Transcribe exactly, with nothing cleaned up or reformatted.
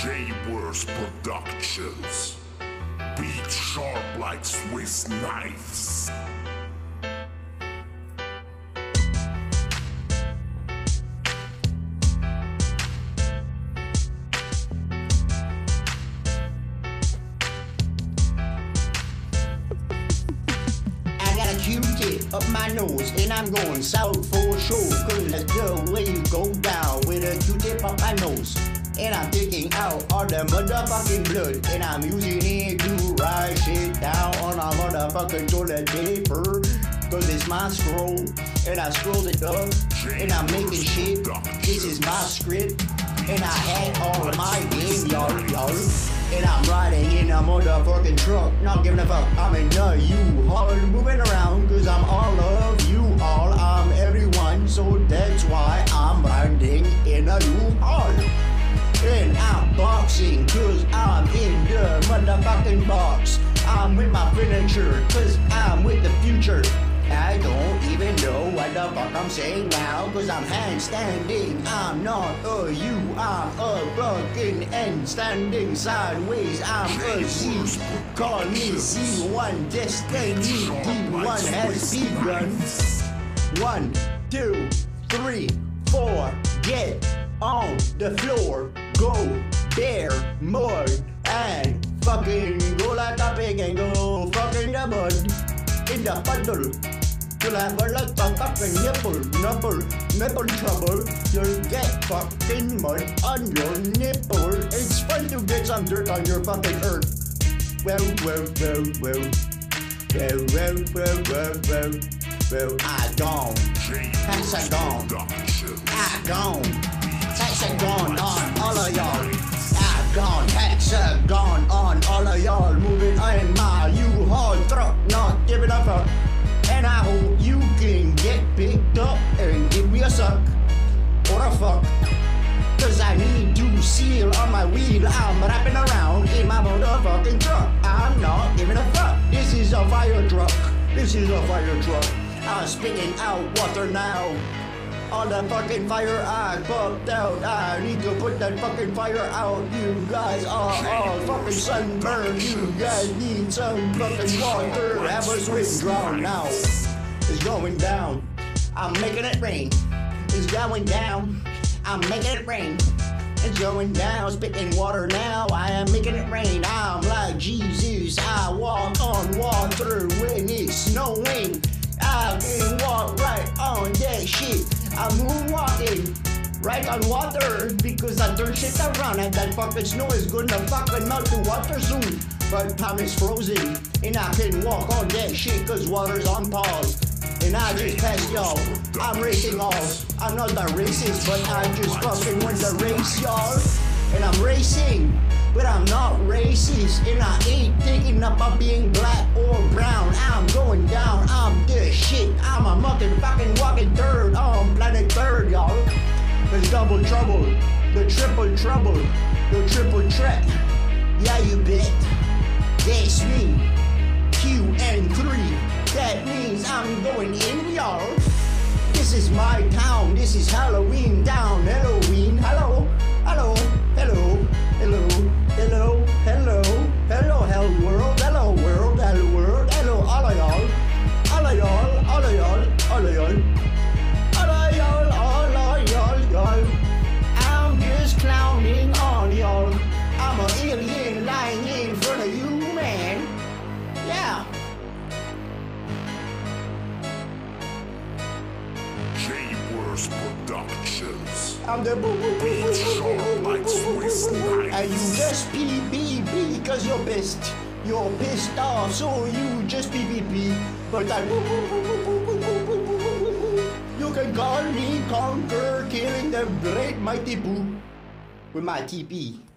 J-Worst Productions. Beat sharp like Swiss knives. Q-tip up my nose and I'm going south for sure, cause that's the way you go down with a Q-tip up my nose. And I'm taking out all the motherfucking blood and I'm using it to write shit down on a motherfucking toilet paper, cause it's my scroll and I scrolled it up and I'm making shit. This is my script and I had all of my game, y'all, y'all. And I'm riding in a motherfucking truck, not giving a fuck. I'm in the U-Haul, moving around, cause I'm all of you all. I'm everyone, so that's why I'm riding in a U-Haul. And I'm boxing, cause I'm in the motherfucking box. I'm with my furniture, cause I'm with the future. I don't even know what the fuck I'm saying now, cause I'm handstanding. I'm not a U, I'm a fucking N standing sideways. I'm a Z, call me Z one, destiny D one has begun. One, two, three, four, get on the floor, go bare mud, and fucking go like a pig and go fucking the mud in the puddle. You'll have a lot of fucking nipple, nipple, nipple trouble. You'll get fucking mud on your nipple. It's fun to get some dirt on your fucking earth. Well, well, well, well. Well, well, well, well, well. Well, I gone. That's a gone. I gone. That's a gone on all of y'all. I gone. That's a gone on all of y'all. Moving in my U-Haul truck, not giving a fuck. And I hope you can get picked up and give me a suck or a fuck, cause I need to seal on my wheel. I'm wrapping around in my motherfucking truck. I'm not giving a fuck. This is a fire truck. This is a fire truck. I'm spitting out water now. All the fucking fire I popped out. I need to put that fucking fire out. You guys are all fucking sunburned. You guys need some fucking water. Have a swim drown now. It's going down. I'm making it rain. It's going down. I'm making it rain. It's going down. Spitting water now. I am making it rain. I'm like Jesus. I walk on water when it's snowing. I can walk right on that shit. I'm moonwalking right on water because I turn shit around and that fucking snow is gonna fucking melt the water soon. But time is frozen and I can walk on that shit cause water's on pause. And I just passed y'all. I'm racing off. I'm not that racist, but I just fucking won the race, y'all. And I'm racing, but I'm not racist. And I ain't thinking about being black or brown. I'm going down, I'm the shit. I'm a motherfucking walking third on planet third, y'all. There's double trouble, the triple trouble, the triple threat. Yeah, you bet. That's me. Q and three. That means I'm going in, y'all. This is my town. This is Halloween town. Halloween. Hello. Hello. Hello. Hello. Hello. Hello. Hello, hell world. Hello, world. Hello, world. Hello, all of y'all. All of y'all. All of y'all. All of y'all. All of y'all. All of y'all. Y'all. I'm just clowning on y'all. I'm an alien lying in front of you, man. Yeah. J-Worst Productions. I'm the boo boo boo boo boo boo boo boo. And you just pee pee pee cause you're pissed. You're pissed off, so you just pee pee pee. But I boo boo boo boo boo boo boo boo boo boo. You can call me Conquer, killing the great mighty boo with my T P.